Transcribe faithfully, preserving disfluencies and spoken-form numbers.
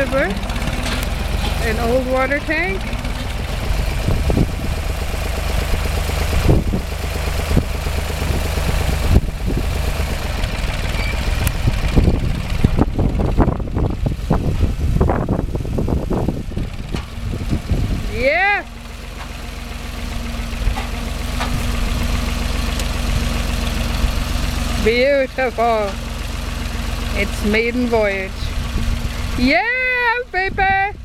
Dibbler, an old water tank. Yeah! Beautiful. It's maiden voyage. Yeah, baby!